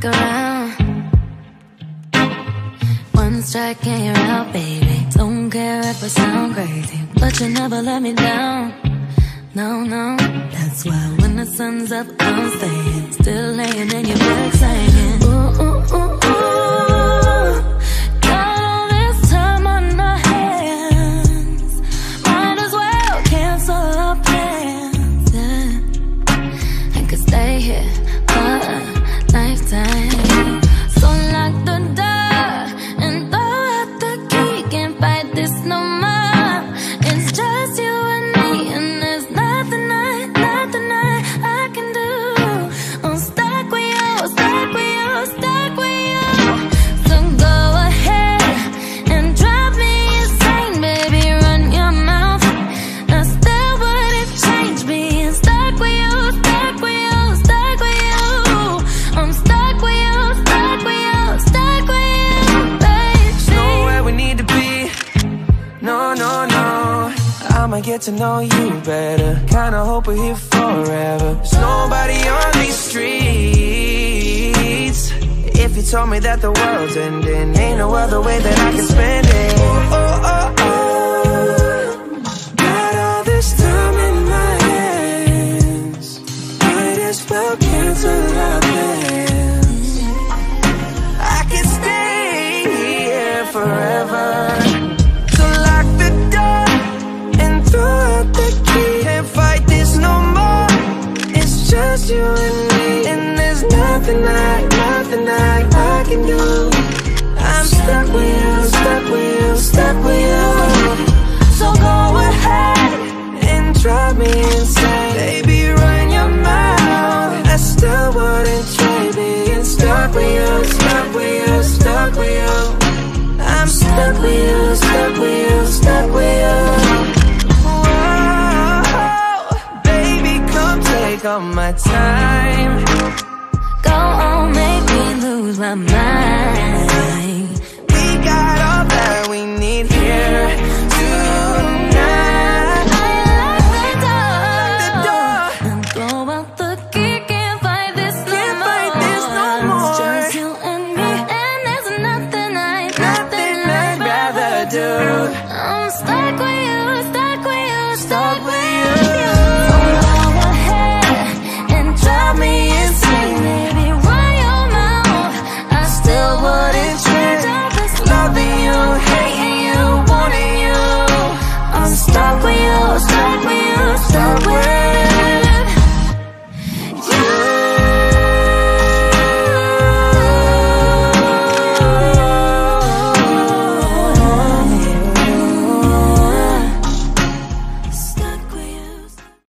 around. One strike and you're out, baby. Don't care if I sound crazy, but you never let me down. No, no, that's why when the sun's up, I'm staying. Still laying in your bed singing. Ooh, ooh, ooh, ooh. Got all this time on my hands. Might as well cancel our plans, yeah. I could stay here for a lifetime. So lock the door and throw out the key. Can't fight this no more. It's just you and me, and there's nothing I can do. I'm stuck with you, stuck with you, stuck with you. So go ahead and drive me insane, baby. Run your mouth. I still wouldn't change being stuck with you, stuck with you, stuck with you. I'm stuck with you, stuck with you, stuck with you, baby. It's nowhere we need to be. No, no, no. I'ma get to know you better. Kinda hope we're here forever. There's nobody on these streets. If you told me that the world's ending, ain't no other way that I can spend it. Oh, oh, oh, oh. Got all this time in my hands. Might as well cancel our plans. I can stay here forever. So lock the door and throw out the key. Can't fight this no more. It's just you and me, and there's nothing I can do. I'm stuck with you, stuck with you, stuck with you. So go ahead and drive me insane, baby. Run your mouth. I still wouldn't trade being stuck with you, stuck with you, stuck with you. I'm stuck with you, stuck with you, stuck with you. Whoa, baby, come take all my time. Go on, make me lose my mind. We got all that we need